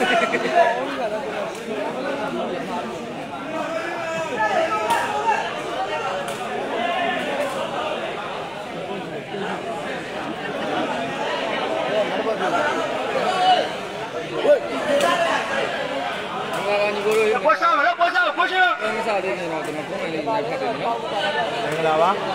စားသေးတယ်တော့ကျွန်တော်ပုံမှန်လေးရိုက်ဖတ်တယ်နော်မင်္ဂလာပါပုံ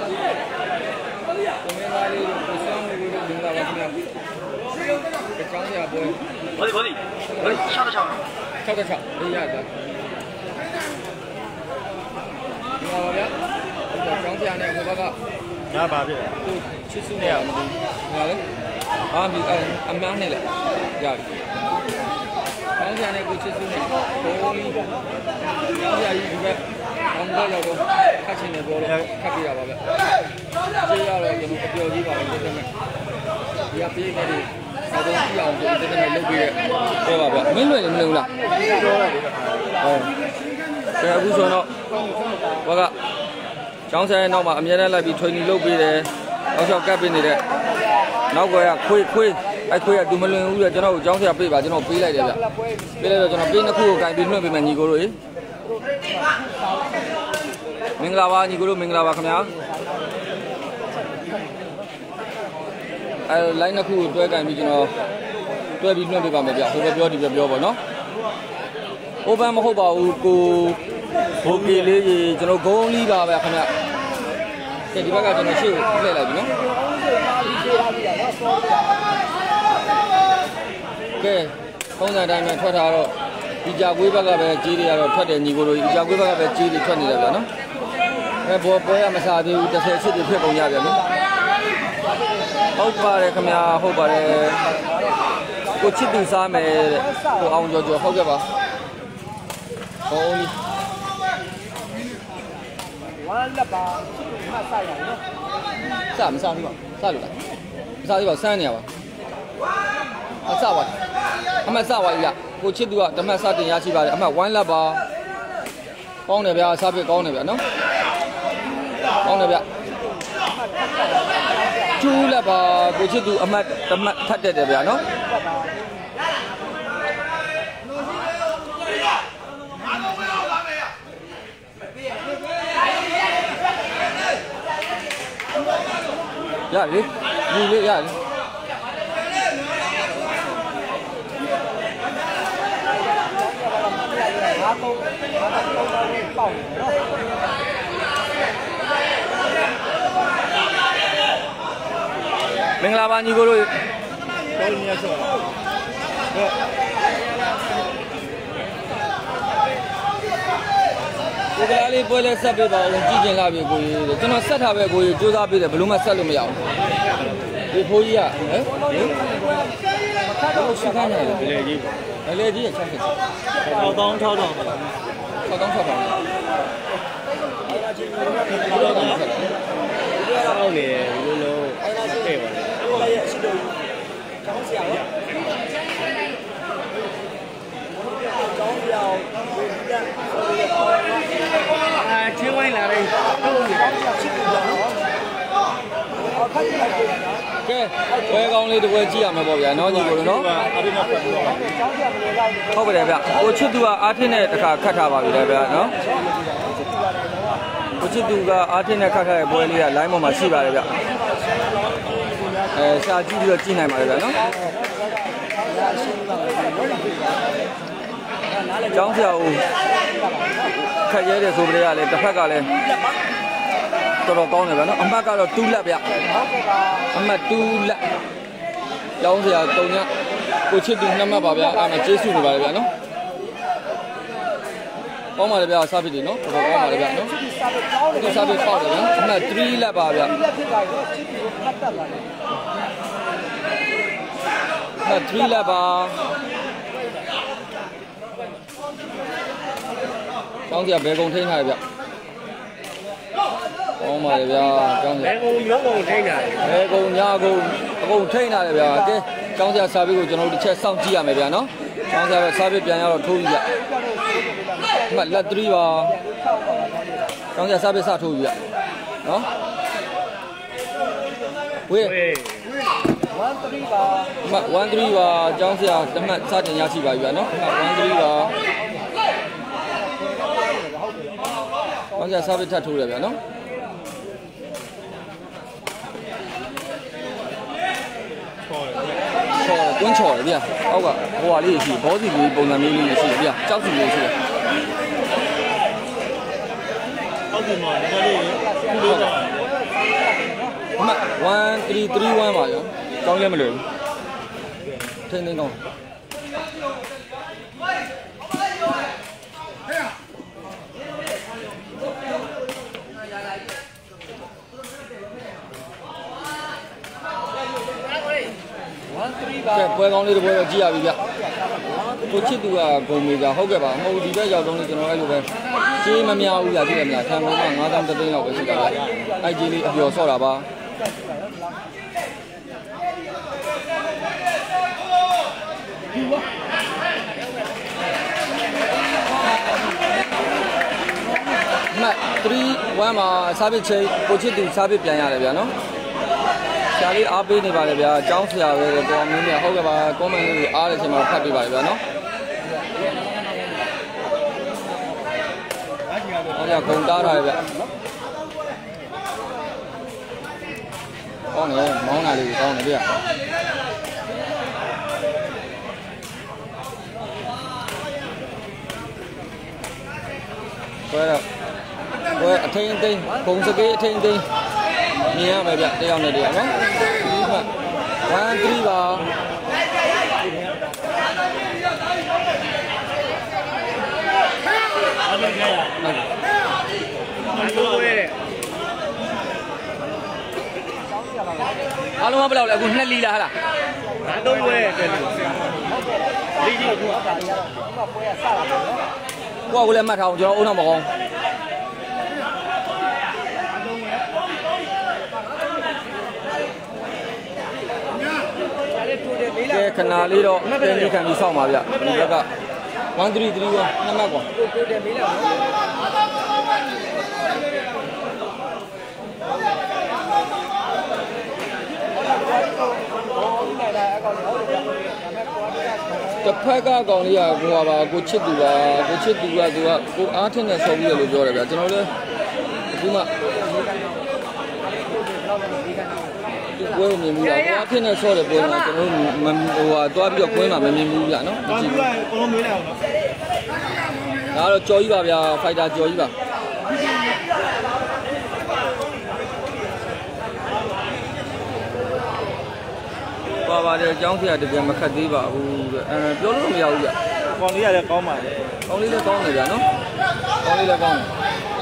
မှန်သားလေးကိုဆောင်းလေးကိုမင်္ဂလာပါခင်ဗျာကြောင်းရပွဲဘောဒီ66လေးရတာဒီမှာပါဗျာကြောင်းပြနဲ့ဟိုဘက်ကရပါပြီသူချစ်စုနေရမလို့ဟာလေအာမီအမန်းနဲ့လေရပြီကောင်းကြတဲ့ကိုချစ်စုနဲ့ဘုံကြီးဆရာကြီးဒီဘက်အောင်တော့ရောက်တော့ခတ်ချင်တယ်ပြောတော့ခတ်ပြရပါဗျကျေးရတော့ကျွန်တော်အပျော်ကြီးပါပဲတက်မယ်ဒီကပြေးခဲ့တယ်နောက်တော့ကြည့်အောင်တက်မယ်လုပ်ပြီးတော့ပါဗျမင်းလွယ်နေမလို့လားပြောရတယ်ဟုတ်ကဲအခုဆိုတော့ဘောကကျောင်းဆိုင်နောက်မှာအမြဲတမ်းလိုက်ပြီး training လုပ်ပေးတယ်နောက်လျှောက်ကပ်ပေးနေတဲ့နောက်ကခွေးအဲ့ခွေးကသူမလွင်ဘူးလေကျွန်တော်ကိုကျောင်းဆရာပေးပါကျွန်တော်ပေးလိုက်တယ်ဗျပေးလိုက်တော့ကျွန်တော်ပေးနှစ်ခုကိုကင်ပြီးလွှင့်ပေးမယ်ညီကိုတို့ရေမင်္ဂလာပါညီကိုတို့မင်္ဂလာပါခင်ဗျာအဲ့လိုင်းနှစ်ခုကိုတွဲကင်ပြီးကျွန်တော်တွဲပြီးလွှင့်ပေးပါမယ်ဗျဟိုဘက်ပြောဒီဘက်ပြောပေါ့နော်ဟိုဘက်မဟုတ်ပါဘူးကိုဘိုကေလေးကြီးကျွန်တော်ဂုံးလီးပါပဲခင်ဗျကဲဒီဘက်ကကျွန်တော်ရှေ့ကိုလှည့်လိုက်ပြီနော်ကဲပုံစံတိုင်းမှာထွက်ထားတော့ဒီကြာကွေးဘက်ကပဲကြီးတွေကတော့ထွက်တယ်ညီကိုတို့ဒီကြာကွေးဘက်ကပဲကြီးတွေထွက်နေတယ်ဗျာနော်အဲဘောပွဲကမစားသေးဘူး30ချစ်တွေဖြစ်ကုန်ကြပြန်နော်ဟုတ်ပါတယ်ခင်ဗျာဟုတ်ပါတယ်ကိုချစ်သူစားမယ်တဲ့ကိုအောင်ကျော်ဟုတ်ကဲ့ပါဟောလီဝမ်းလက်ပါမဆိုင်ရနော်စားမစားဘူးပါစားလို့လားမစားသေးပါစမ်းနေရပါအစပါအမတ်စပါကြီးကကိုချစ်သူကဓမ္မစတင်ရရှိပါတယ်အမတ်ဝမ်းလက်ပါကောင်းတယ်ဗျာစားဖြစ်ကောင်းတယ်ဗျာနော်ကောင်းတယ်ဗျာကျူးလက်ပါကိုချစ်သူအမတ်ဓမ္မထတ်တက်တယ်ဗျာနော်ရတယ်ဒီလေးရတယ်မင်္ဂလာပါညီကိုတို့တော်နေရဆောဒီကလေးပွဲလဲဆက်ပေးပါဦးကြည့်ကျင်လာပြီကိုကြီးကျွန်တော်ဆက်ထားပဲကိုကြီးစူးစမ်းပေးတယ်ဘလို့မှဆက်လို့မရဘူးဒီဖိုးကြီးကဟမ်ဟုတ်ရှိခိုင်းတယ်လေကြီးချက်ဖြစ်6000 6000 6000 6000ဟုတ်နေလို့လုံးတဲ့ပါလေအဲ့ဒါရဲ့အရှိတော်ကျောင်းဆရာရောကျောင်းဆရာကိုတက်ချင်းဝိုင်းလာတယ်ဟုတ်ပြီချစ်တယ်နော်ကဲဝဲကောင်းလေးတစ်ပွဲကြည့်ရမှာပေါ့ဗျာနော်ညီကိုတို့နော်ဟုတ်ပါတယ်ဗျကိုချစ်သူကအားထင်းနဲ့တစ်ခါခတ်ထားပါပြီလေဗျာနော်ကိုချစ်သူကအားထင်းနဲ့ခတ်ထားတဲ့ပွဲလေးက line ပေါ်မှာရှိပါတယ်ဗျစာကြည့်ပြီးတော့ကြည့်နိုင်ပါတယ်ဗျာနော်ကျောင်းဆရာကိုခက်ရဲတယ်ဆိုကြတဲ့ကလည်းတစ်ဖက်ကလည်းတော်တော်ကောင်းတယ်ဗျာနော်အမှတ်ကတော့2လက်ဗျအမှတ်2လက်ကျောင်းဆရာ3ညကိုချစ်သူ2မှတ်ပါဗျာအဲ့မှာကျေးဇူးနေပါတယ်ဗျာနော်ကောင်းပါတယ်ဗျာစားဖြစ်တယ်နော်တော်တော်ကောင်းပါတယ်ဗျာနော်ဒီစားဖြစ်ပေါက်တယ်ဗျာအမှတ်3လက်ပါဗျာအမှတ်3လက်ပါကျောင်းဆရာဘယ်ကုံထိန်းထားရဗျကောင်းပါလေဗျာကျောင်းဆရာဘယ်ကုံရုံးကုံထိန်းထားလဲဘယ်ကုံညာကုံအကုန်ထိန်းထားတယ်ဗျာကဲကျောင်းဆရာစာပေကိုကျွန်တော်တို့တစ်ချက်စောင့်ကြည့်ရမယ်ဗျာနော်ကျောင်းဆရာစာပေပြန်ရတော့ထိုးပြီဗျအမှလက်3ပါကျောင်းဆရာစာပေစထိုးပြီဗျနော်ဝေး 13ပါကျောင်းဆရာတမတ်စတင်ရရှိပါပြီဗျာနော်13ပါကျောင်းဆရာစာပေထပ်ထိုးတယ်ဗျာနော်ကွင်းချော်တယ်ဗျာအောက်ကဟိုဟာလေးရှိဘောစီလေးပုံစံမျိုးလေးရှိတယ်ဗျာကြောက်စီလေးရှိတယ်အောက်စီမှာဒီကလေးဟုတ်ကဲ့1 3 3 1ပါရောကောင်းလည်းမလို့ထိန်းသိမ်းကောင်းကဲပွဲကောင်းလေးတစ်ပွဲတော့ကြည့်ရပြီဗျကိုချစ်သူကဂုံမီကဟုတ်ကဲ့ပါမဟုတ်ဒီဘက်ရောက်တော့လေကျွန်တော်အဲ့လိုပဲကြေးမများဘူးဗျာကြည့်ရမလားခံကုန်က9000တသိန်းလောက်ပဲရှိတာဗျအဲ့ကြေးလေးအပျော်ဆော့တာပါမှတ်3-1မှာစားပစ်ချိန်ကိုချစ်သူစားပစ်ပြန်ရတယ်ဗျာနော်ဆရာလေးအားပေးနေပါလေဗျာအကြောင်းဆရာပဲပေါ်မင်းမြဟုတ်ကဲ့ပါကွန်မန့်လေးအားတဲ့အချိန်မှာဖတ်ပေးပါလေဗျာနော်ဟုတ်ကဲ့ဂုံတားထားရဗျကောင်းတယ်မောင်းတာလေးကောင်းတယ်ဗျဘယ်အထင်းသိန်းဘုံစကေးအထင်းသိန်းမြင်ရမယ်ဗျတယောက်နဲ့တယောက်နော်1 3ပါအားလုံးကဘယ်လောက်လဲအခု2လီလားဟာလား3ပွဲတယ်လီကြီးကိုလည်းမှတ်ထားအောင်ကျွန်တော်အုံနောက်မကောင်းကဲခဏလေးတော့တင်းပြီးခံပြီးစောင့်ပါဗျဒီဘက်က1 3 3 1နှစ်မှတ်ကွာတစ်ဖက်ကကောင်လေးကဟိုပါကိုချစ်သူပါကိုချစ်သူကသူကကိုအားထင်းနဲ့ဆော်ပြီးရလို့ပြောတယ်ဗျကျွန်တော်လည်းအခုမှပွဲမြင်မှုတော့ကိုအားထင်းနဲ့ဆော်တယ်ပွဲမှာကျွန်တော်ဟိုဟာတွားပြီးတော့ပွဲမှာမမြင်ဘူးဗျနော်ကြည့်လိုက်အကုန်လုံးမေးလိုက်အောင်နော်ဒါကတော့ကြော်ကြီးပါဗျာဖိုက်တာကြော်ကြီးပါပါပါတယ်အကြောင်းဆရာတကယ်မခက်သေးပါဘူးပြောလို့မရဘူးဗျကောင်းလေးကလည်းကောင်းပါလေကောင်းလေးလည်းကောင်းတယ်ဗျာနော်ကောင်းလေးလည်းကောင်းတယ်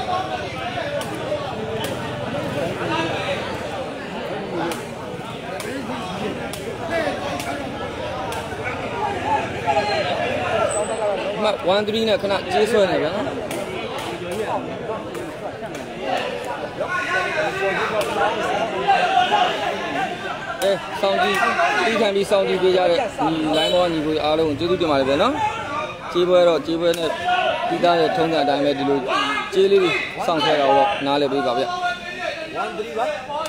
1 3နဲ့ခဏကျေးဆွဲနေဗျာနော်စောင်းကြီးပြီးခံပြီးစောင်းကြီးပေးကြတဲ့ဒီ line ဘောညီကိုအားလုံးကျေးဇူးတင်ပါတယ်ဗျာနော်ကျေးပွဲတော့ကျေးပွဲနဲ့ပြီးသားရဲ့ထုံးစံအတိုင်းပဲဒီလိုကျေးလေးတွေစောင့်ခဲ့တော့နားလည်ပေးပါဗျ1 3ပါ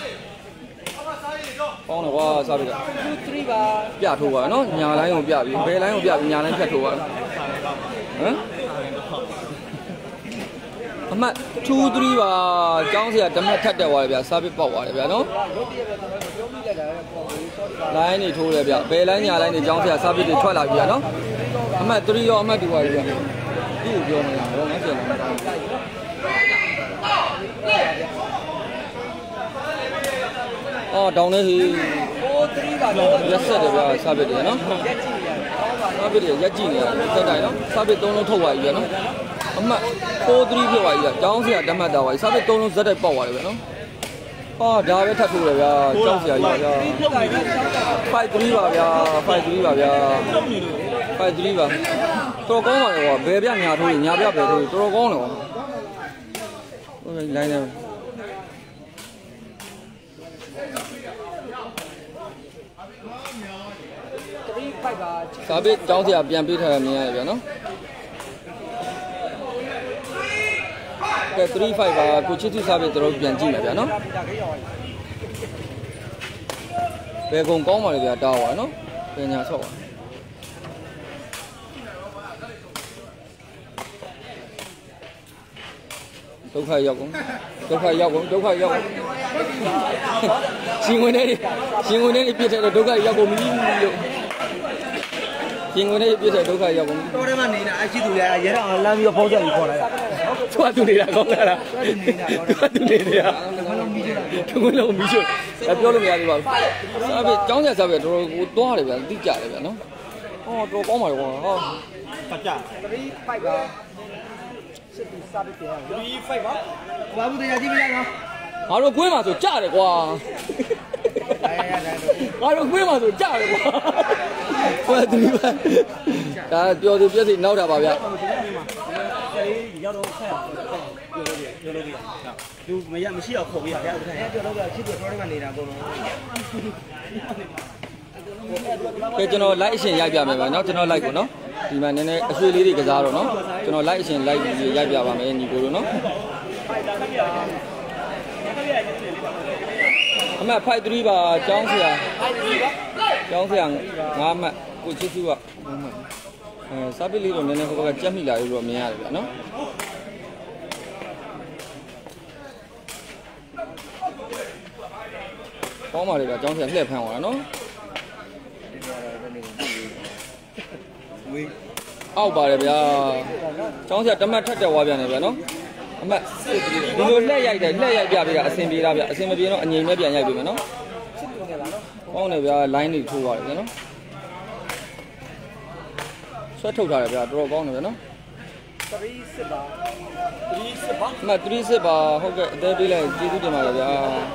ကောင်းတော့ကွာစားပြီက2 3ပါပြထိုးပါနော်ညာလိုင်းကိုပြပြီးဘယ်လိုင်းကိုပြပြီးညာလိုင်းဖြတ်ထိုးပါဟမ်အမှတ်2 3ပါကျောင်းဆရာဓမ္မထက်တက်သွားတယ်ဗျာစားပစ်ပေါက်သွားတယ်ဗျာနော်လိုင်းနေထိုးတယ်ဗျဘယ်လိုင်းညာလိုင်းနေကျောင်းဆရာစားပစ်တွေထွက်လာပြီဗျာနော်အမှတ်3ရောအမှတ်2ပါဗျာဒီကိုပြောနေတာတော့ငါပြန်လာအော်တောင်းနေဟီ4 3ပါရက်ဆက်တယ်ဗျာစားပစ်တယ်နော်စားပစ်တွေရက်ကြည့်နေတာတက်တိုင်းနော်စားပစ်3လုံးထုတ်သွားပြီဗျာနော်အမှတ်4 3ဖြစ်သွားပြီဗျာကျောင်းဆရာဓမ္မတာပါစားပစ်3လုံးဇက်တိုက်ပေါက်သွားတယ်ဗျာနော်ဟာဒါပဲထပ်ထိုးတယ်ဗျာကျောင်းဆရာကြီးပါဗျာ5 3ပါဗျာ5 3ပါဗျာ5 3ပါတော်ကောင်းပါလေကွာဘယ်ပြညာထိုးညာပြဘယ်ထိုးတော်ကောင်းတယ်ကွာဟုတ်ကဲ့လိုင်းနေစားပစ်ကျောင်းဆရာပြန်ပေးထားရမြင်ရတယ်ဗျာနော်ကဲ3 5ပါကိုချစ်သူစားပစ်တို့ပြန်ကြည့်မယ်ဗျာနော်ဘယ်ကုံကောင်းပါလေဗျာတားပါနော်ပညာဆော့ပါဒုက္ခရောက်ကုန်ရှင်ဝင်နေပြစ်တဲ့ဒုက္ခရောက်ကုန်ပြီလို့ရှင်ဝင်နေပြစ်တဲ့ဒုက္ခရောက်ကုန်ပြီတော်ထဲမှာနေတာအရှိသူရရဲတော့လမ်းပြီးတော့ဖောက်ချက်ပြီးခေါ်လိုက်သူကသူနေတာကောင်းလားသူနေတာသူကလုံးမီးချို့ပြောလို့မရသေးပါဘူးစားပြီကျောင်းဆက်စားပြီတော်တော်ကိုသွားတယ်ဗျာတိကျတယ်ဗျာနော်ဟောတော်ကောင်းပါလေကွာဟောပတ်ကြ3-5ပါစစ်ပြီးစားပြီးပြန်3-5ပါဘာဘူးတရားကြည့်မလိုက်နော်ငါတို့ကွင်းမှာဆိုကြတယ်ကွာငါတို့ကွင်းမှာဆိုကြတယ်ကွာဟို3ပါဒါပြောသူပြည့်စီနောက်တာပါဗျာရောက်တော့ဆက်ပြောလို့ပြသူမရမရှိတော့ခုတ်ပြရဗျာဥက္ကဋ္ဌပြောလို့ပြချစ်တော်ထဲမှာနေတာပုံလုံးကဲကျွန်တော် live အရှင်ရိုက်ပြမယ်ဗျာနော်ကျွန်တော် live ကိုနော်ဒီမှာနည်းနည်းအရွှေလေးတွေကစားတော့နော်ကျွန်တော် live အရှင် live ရိုက်ပြပါမယ်ညီကိုတို့နော်အမှတ်5-3ပါကျောင်းဆရာ9မှတ်ကိုချစ်စုကစားပစ်လေးတော့နည်းနည်းဟိုဘက်ကကြက်မိလာလို့တော့မြင်ရတယ်ဗျာနော်ကောင်းပါလေဗျာကျောင်းဆရာလှည့်ဖမ်းသွားတာနော်အောက်ပါတယ်ဗျာကျောင်းဆရာတမတ်ထက်တက်သွားပြန်တယ်ဗျာနော်အမှတ်ဒီလိုလှည့်ရိုက်ပြပေးတာအဆင်ပြေတာဗျာအဆင်မပြေတော့အငြိမ်မဲ့ပြန်ရိုက်ပေးမယ်နော်ကောင်းတယ်ဗျာ line တွေထိုးသွားတယ်ဗျာနော်ဆွဲထုတ်ထားတယ်ဗျာတော်တော်ကောင်းတယ်ဗျာနော်3-10ပါအမှတ်3-10ပါဟုတ်ကဲ့အသေးပေးလိုက်ကျေးဇူးတင်ပါတယ်ဗျာ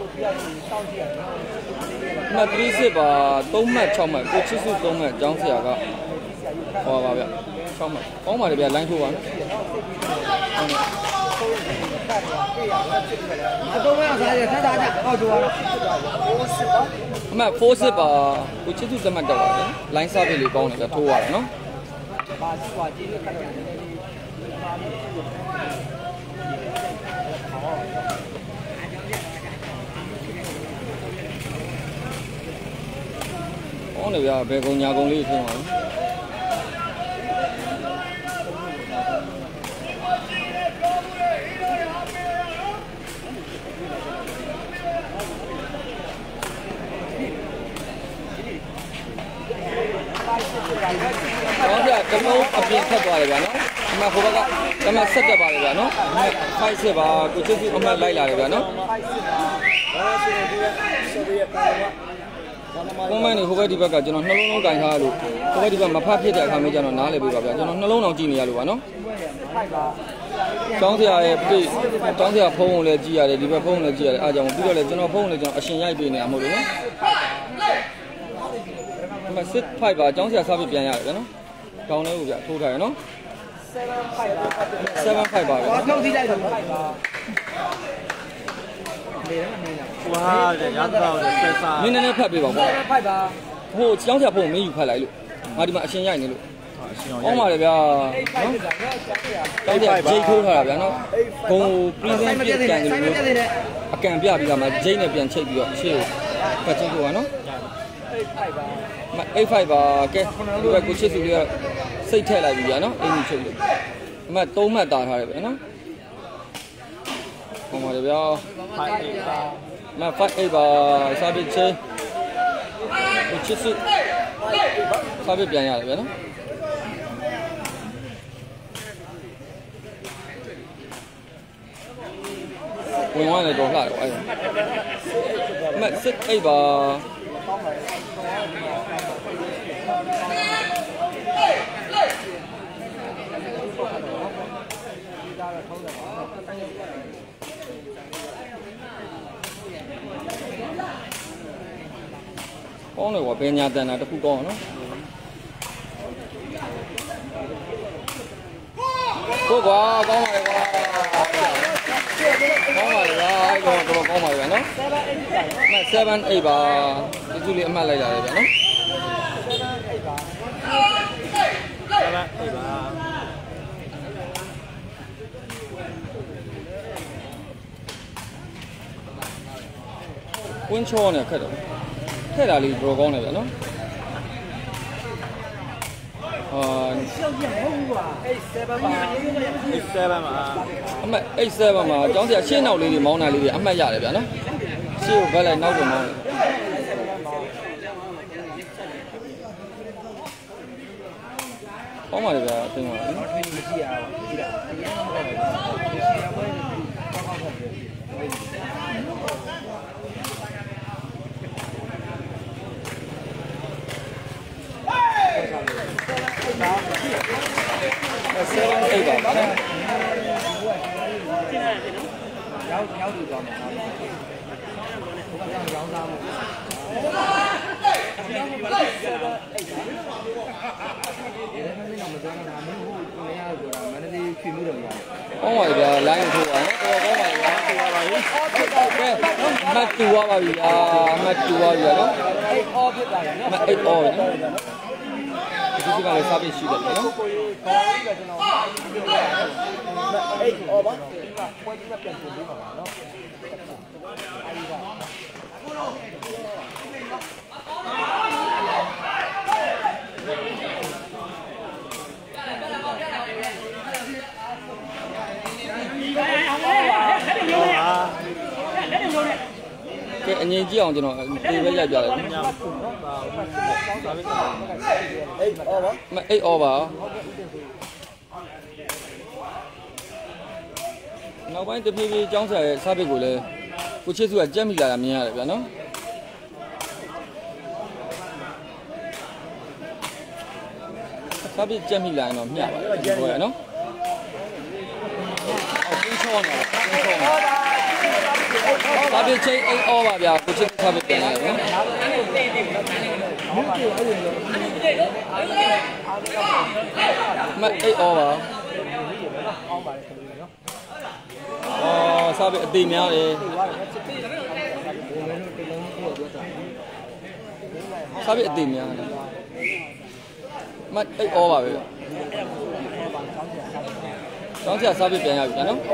အမှတ်3-10ပါ3မှတ်6မှတ်ကိုချစ်စု3မှတ်ကျောင်းဆရာကဟောပါဗျာ6မှတ်ကောင်းပါတယ်ဗျာ line ထိုးပါနော်အတော့ရစားရထတာကြဟောတူပါအမှတ်4-10ပါကိုချစ်စု3မှတ်တက်ပါတယ် line စားပေးလေးကောင်းတယ်ဗျာထိုးရတယ်နော်ဘာစီကွာကြီးနဲ့ခက်တယ်ကောင်းတယ်ဗျာဘယ်ကုံညာကုံလေးထင်ပါဘူးတော့ပြတလုံးအပြင်ထက်သွားတယ်ဗျာနော်အမှဟိုဘက်ကတမဆက်တက်ပါတယ်ဗျာနော်5-10ပါကိုချစ်စုအမှလိုက်လာတယ်ဗျာနော်ကွန်မန့်နေဟိုဘက်ဒီဘက်ကကျွန်တော်နှလုံးလုံးကင်ထားလို့ဟိုဘက်ဒီဘက်မဖတ်ဖြစ်တဲ့အခါမျိုးကျတော့နားလည်ပေးပါဗျာကျွန်တော်နှလုံးအောင်ကြည့်နေရလို့ပါနော်ကျောင်းဆရာရဲ့ပြေကျောင်းဆရာဖုန်းကိုလည်းကြည့်ရတယ်ဒီဘက်ဖုန်းကိုလည်းကြည့်ရတယ်အားကြောင့်ပြီးတော့လည်းကျွန်တော်ဖုန်းကိုလည်းကျွန်တော်အရှင်ရိုက်ပေးနေတာမဟုတ်လို့နော်ဒီမှာ6-5ပါကျောင်းဆရာစားပြီးပြန်ရတယ်ဗျာနော်တောင်းလေးကိုဗျာထိုးထားရနော်7-5ပါဗျာဘာထုတ်ကြည့်လိုက်တော့5ပါနေတယ်မနေလားဝါလေရတော့ဆက်စားနည်းနည်းဖတ်ပေးပါကွာ5ပါဟိုကျောင်းဆရာဖုန်းကိုမင်းယူဖတ်လိုက်လို့ငါဒီမှာအရှင်ရိုက်နေလို့အရှင်ရောရိုက်ပါလေဗျာနော်ကျောင်းဆရာဂျိတ်ထိုးထားတာဗျာနော်ဘုံကိုပရီဇန်ပြစ်ကန်တယ်လို့အကန်ပြပြီးတာမှဂျိတ်နဲ့ပြန်ချိတ်ပြီးတော့ရှေ့ကိုဖတ်ချိတ်ဖို့ပါနော်8-5ပါကဲဒီဘက်ကိုချစ်သူလေးကစိတ်ထက်လိုက်ပြီဗျာနော်အင်းကြီးချုပ်လို့အမှတ်3မှတ်တာထားတယ်ဗျာနော်ဟောပါတယ်ဗျာ5-8ပါအမှတ်5-8ပါစာပစ်ချင်းကိုချစ်စုစာပစ်ပြန်ရတယ်ဗျာနော်ဝင်သွားတယ်တော့လှတယ်အဲ့အမှတ်6-8ပါကောင်းတယ်ကွာဘယ်ညာတန်တာတခုကောင်းနော်ကိုကွာကောင်းပါလေကွာကောင်းပါလေကွာအဲ့တော့တော်ကောင်းပါလေဗျာနော်7-8ပါဒီစုလေးအမှတ်လိုက်လာတယ်ဗျာနော်7-8ပါဝင်းချောနဲ့ခက်တယ်ထည့်တာလေးတော်ကောင်းတယ်ဗျာနော် 7ပါအမှတ်87မှာကျောင်းဆရာရှင်းနောက်လေးတွေမောင်းတာလေးတွေအမှတ်ရတယ်ဗျာနော်ရှင်းကိုဘက်လိုက်နောက်ကိုမောင်းတယ်ကောင်းပါလေဗျာအသိမှာနော်မရှိရဘူးကြည့်တာတရားမဟုတ်ဘူးဆရာမွေးကောင်းကောင်းဟုတ်တယ်7 8ပါနော်ရောက်တူသွားမယ်ဘုရားရောင်းသားမှုကောင်းပါဗျာလိုင်းထိုးပါနော်တော်ကောင်းပါဗျာထိုးပါပါပြီကဲမတ်တူပါပြီမတ်တူပါပြီနော်အဲ့အော်ဖြစ်တာနော်မတ်အဲ့အော်နော်ဒီကလည်းစားပြရှိတယ်နော်ကိုကြီးခေါင်းကကျွန်တော်အဲ့အော်ပါပွဲကြီးကပြန်ပြင်ပေးပါနော်ကဲအငြင်းကြည့်အောင်ကျွန်တော်ဒီပဲရိုက်ပြလိုက်နော်8 over နောက်ပိုင်းတဖြည်းဖြည်းကျောင်းဆရာရဲ့စားပစ်ကိုလည်းကိုချစ်စုကကြက်မိလာတာမြင်ရတယ်ဗျာနော်စားပစ်ကြက်မိလာရင်တော့မျှပါတယ်ဟုတ်ရဲ့နော်အော်ပြင်းချောနေတယ်ပြင်းချောနေစားပစ်ချိန်8 over ဗျာကိုချစ်စားပစ်ပြန်ရတယ်နော်မ8 over အော်စားပစ်အသေးများတယ်စားပစ်အသေးများတယ်မ8 over ပဲကျောင်းဆရာစားပစ်ပြန်ရပြီနော်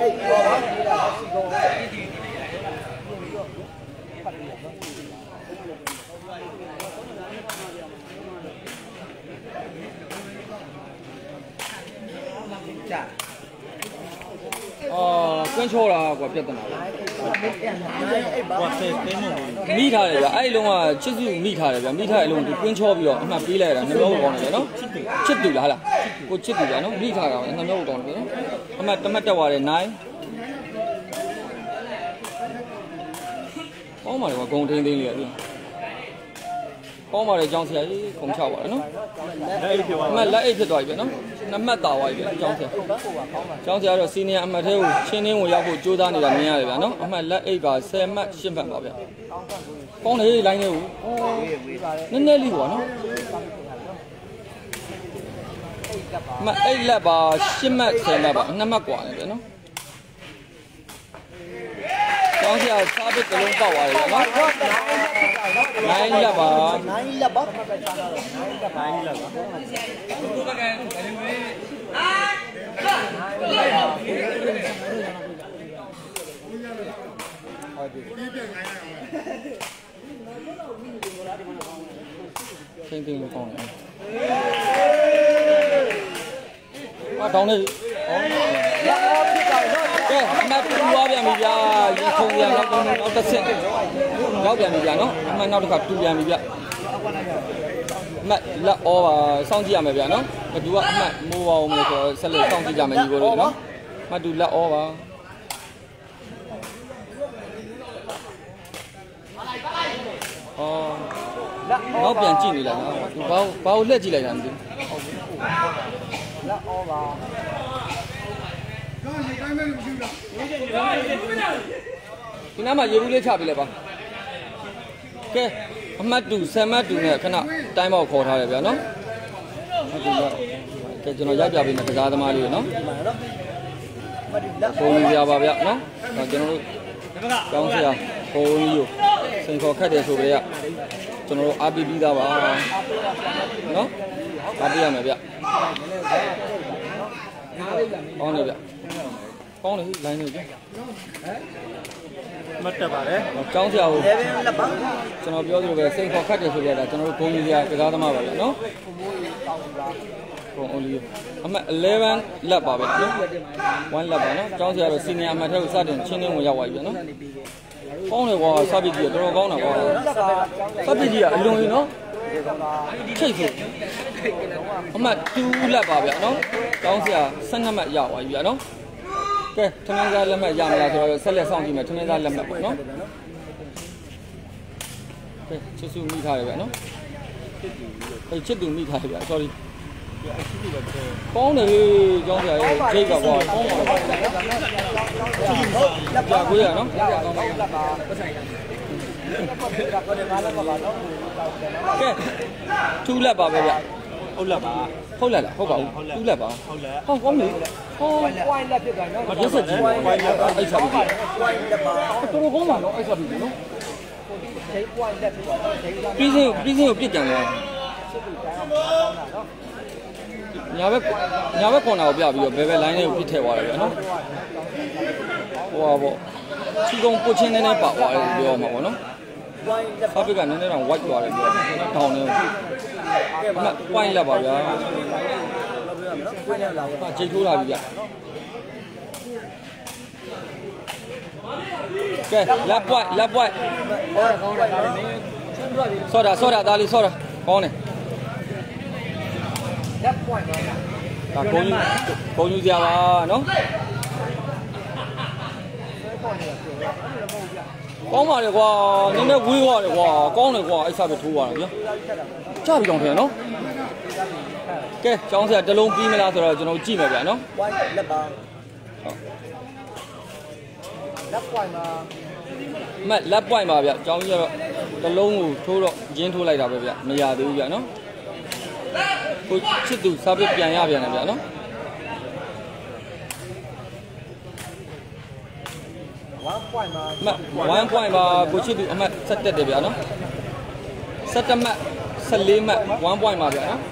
ကွင်းချောတာကွာပြဿနာပဲမိထားတယ်ဗျအဲ့လုံးကချစ်စုမိထားတယ်ဗျမိထားတဲ့အလုံးကိုကွင်းချောပြီးတော့အမှတ်ပေးလိုက်တာနှမျိုးကောင်းတယ်ဗျနော်ချစ်သူလားဟလားကိုချစ်သူဗျနော်မိထားတာနှမျိုးကောင်းတယ်ဗျနော်အမှတ်တမတ်တက်သွားတယ်9ကောင်းပါလေကွာဂုံထင်းသိန်းလေးရတယ်ကောင်းပါလေကျောင်းဆရာကြီးခုံချပါတယ်နော်အမှတ်လက်အိတ်ဖြစ်သွားပြီဗျနော်2မှတ်တာသွားပြီဗျကျောင်းဆရာတော့စီနီယာအမှတ်သေးကိုချင်းင်းဝင်ရောက်ဖို့ကြိုးစားနေတာမြင်ရတယ်ဗျနော်အမှတ်လက်အိတ်ပါ10မှတ်10မှတ်ပါဗျကောင်းတယ်လိုင်းလေးကိုနည်းနည်းလေးပေါ့နော်အမှတ်8လက်ပါ10မှတ်10မှတ်ပါ2မှတ်กว่าတယ်ဗျနော်ကျောင်းဆရာစားပစ်ကလုံးပေါက်သွားတယ်ဗျနော်9လက်ပါ9လက်ပါ9လက်ပါချင်းချင်းကောင်းတယ်ဟာတောင်းနေကဲအမှတ်တူသွားပြန်ပြီဗျာဒီခုံပြန်နောက်တစ်ဆင့်ရောက်ပြန်ပြီဗျာနော်အမှတ်နောက်တစ်ခါတူပြန်ပြီဗျအမှတ်လက်ဩပါစောင့်ကြည့်ရမယ်ဗျာနော်ဘသူကအမှတ်မိုးပါအောင်လို့ဆိုတော့ဆက်လက်စောင့်ကြည့်ကြမယ်ညီကိုတို့နော်အမှတ်တူလက်ဩပါနောက်ပြန်ကြည့်နေလိုက်နော်ဘာကိုလှည့်ကြည့်လိုက်တာမသိဘူးလက်ဩပါဒီနားမှာရေဘူးလေးချပေးလိုက်ပါကဲအမှတ်တူ10မှတ်တူနဲ့ခဏတိုင်းပေါက်ခေါ်ထားတယ်ဗျာနော်ကဲကျွန်တော်ရိုက်ပြပေးမယ်ကစားသမားလေးနော်ဘုံကြီးပြပါဗျာနော်ဒါကျွန်တော်တို့ကျောင်းဆရာဘုံကြီးကိုစိန်ခေါ်ခတ်တယ်ဆိုကြရကျွန်တော်တို့အားပေးပြီးသားပါနော်အားပေးရမယ်ဗျကောင်းတယ်ဗျကောင်းတယ်လိုင်းနေကြမတ်တက်ပါလေကျောင်းဆရာကိုကျွန်တော်ပြောသလိုပဲစိန်ခေါ်ခတ်တယ်ဆိုရတာကျွန်တော်တို့ဂုံကြီးစရာတရားသမားပါပဲနော်ဂုံအိုလီအမှတ်11လက်ပါပဲနော်1လက်ပါနော်ကျောင်းဆရာတို့စီနီယာအမှတ်ထဲကိုစတင်ချင်းချင်းဝင်ရောက်သွားပြီနော်ကောင်းတယ်ကွာစပစ်ကြီးတော်တော်ကောင်းတာကွာစပစ်ကြီးကအလွန်ကြီးနော်ချိတ်ဆိုအမှတ်2လက်ပါဗျာနော်ကျောင်းဆရာ12မှတ်ရောက်သွားပြီဗျာနော်ကဲထမင်းစားလက်မှတ်ရမလားဆိုတော့ဆက်လက်ဆောင်ကြည့်မယ်ထမင်းစားလက်မှတ်ပေါ့နော်ကဲချစ်စုမိထားတယ်ဗျာနော်ချစ်သူမိထားတယ်ဗျာ sorry ကောင်းတယ်ကျောင်းဆရာရဲ့ဂျိတ်ကကွာကောင်းပါကြာကိုရနော်ကဲထူလက်ပါပဲဗျဟုတ်လက်ပါဟုတ်လက်လားဟုတ်ပါဘူးထူလက်ပါဟုတ်လက်ဟောကောင်းပြီဟော point လက်ဖြစ်သွားနော်မပြတ်စက်ကြီး point လက်ပါအဲ့စားပြီ point လက်ပါတော်တော်ကောင်းပါနော်အဲ့စားပြီနော် point လက်ဖြစ်သွားဒိတ်ပြီးစင်းကိုပြစ်ကြံသွားညာဘက်ခွန်တာကိုပြပြီးတော့ဘယ်ဘက် line လေးကိုပြစ်ထည့်သွားတယ်ဗျာနော်ဟိုပါပေါ့ချီကုံပုတ်ချင်းနဲ့ပါသွားတယ်ပြောမှာပေါ့နော်ဖာဘစ်ကနည်းနည်းတော့ white သွားတယ်ပြောတောင်းနေအမှ point လက်ပါဗျာဂျိတ်ထိုးလာပြီဗျကဲလက်ပွိုက်ဆော့တာဒါလေးဆော့တာကောင်းတယ်လက် point ပါဒါဘုံယူစရာပါနော်ကောင်းပါလေကွာနည်းနည်းဝေးသွားတယ်ကွာကောင်းတယ်ကွာအဲ့စားပဲထိုးသွားတယ်ဗျာကြပြီတောင်တယ်နော်ကဲကျောင်းဆရာတစ်လုံးပြီးမလားဆိုတော့ကျွန်တော်ကြည့်မယ်ဗျာနော် point လက်ပါလက် point ပါမက်လက် point ပါဗျကျောင်းကြီးကတော့တစ်လုံးကိုထိုးတော့ရင်းထိုးလိုက်တာပဲဗျမရသေးဘူးဗျနော်ကိုချစ်သူစားပြပြန်ရပြန်တယ်ဗျာနော် 1 point ပါ 1 point ပါကိုချစ်သူအမှတ်7တက်တယ်ဗျာနော်7မှတ်14မှတ်1 point ပါဗျာနော်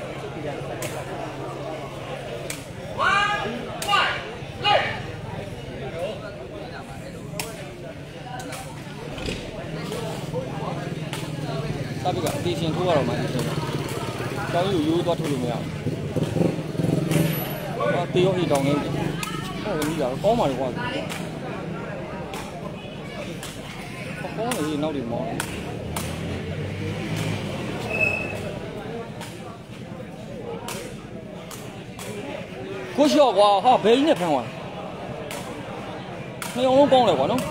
စားပြကအတီးရှင်ထိုးရတော့မှကျောင်းယူသွားထုတ်လို့မရဘူးတေးရောဟိတောင်းနေတယ်ဟုတ်တယ်မိသားကောင်းပါလေကွာကောင်းလေနောက်ဒီမောင်းကိုရှော့ကွာဟာဘယ်ကြီးနဲ့ဖမ်းသွားနှစ်အောင်လုံးကောင်းတယ်ကွာနော်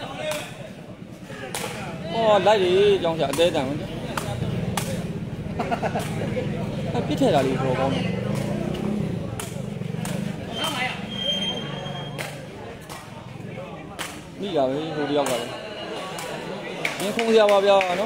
အော်လိုက်လေကျောင်းဆရာအသေးတန်ဝင်ပြစ်ထည့်တာလေးတော့ကောင်းတယ်မိတာပဲဟိုတယောက်ကလည်းရင်းခုံးစရာပါဗျာနော်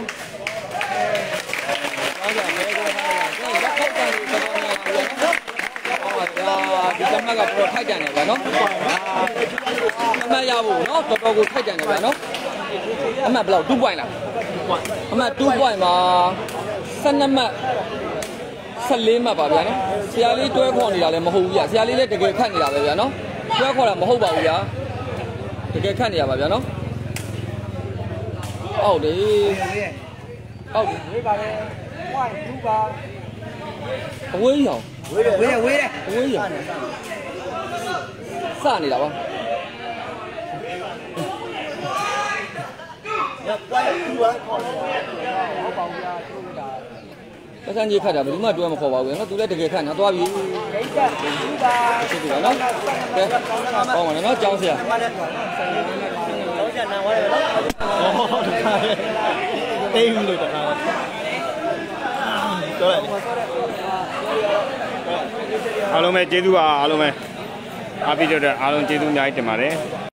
အားကြဘယ်ကောထားလဲလက်ခောက်တယ်တော်တော်များဗျာဒီကမကပေါ်ထိုက်ကြတယ်ဗျာနော်အမှတ်ရဖို့နော်တော်တော်ကိုထိုက်ကြတယ်ဗျာနော်အမှတ်ဘယ်လောက်2 point လားအမှတ်2 point မှာ12မှတ်14မှတ်ပါဗျာနော်ဆရာလေးတွဲခေါ်နေတာလည်းမဟုတ်ဘူးဗျာဆရာလေးလည်းတကယ်ခတ်နေတာပဲဗျာနော်တွဲခေါ်တာမဟုတ်ပါဘူးဗျာတကယ်ခတ်နေရပါဗျာနော်ဟုတ်တယ်ဟုတ်ဝေးပါလေ point 2ပါအဝေးရောင်ဝေးတယ်အဝေးရောင်စနေတာပါ point 2ပါခေါ်တယ်ဟုတ်ပါဘူးဗျာသူကပစံကြီးခတ်တာဘယ်သူမှတွဲမခေါ်ပါဘူးနော်သူလည်းတကယ်ခတ်နော်သွားပြီဒိတ်တက်2ပါဖြစ်တယ်နော်ကဲဟောမှာနော်ကျောင်းဆရာတော့ကျန်နာဝါရနော်အော်တခါတေးလို့တခါတော့အားလုံးပဲကျေးဇူးပါအားလုံးပဲအားပြီးတော့အားလုံးကျေးဇူးအများကြီးတင်ပါတယ်